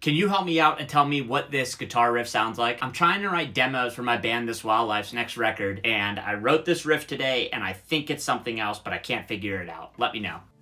Can you help me out and tell me what this guitar riff sounds like? I'm trying to write demos for my band This Wildlife's next record, and I wrote this riff today, and I think it's something else, but I can't figure it out. Let me know.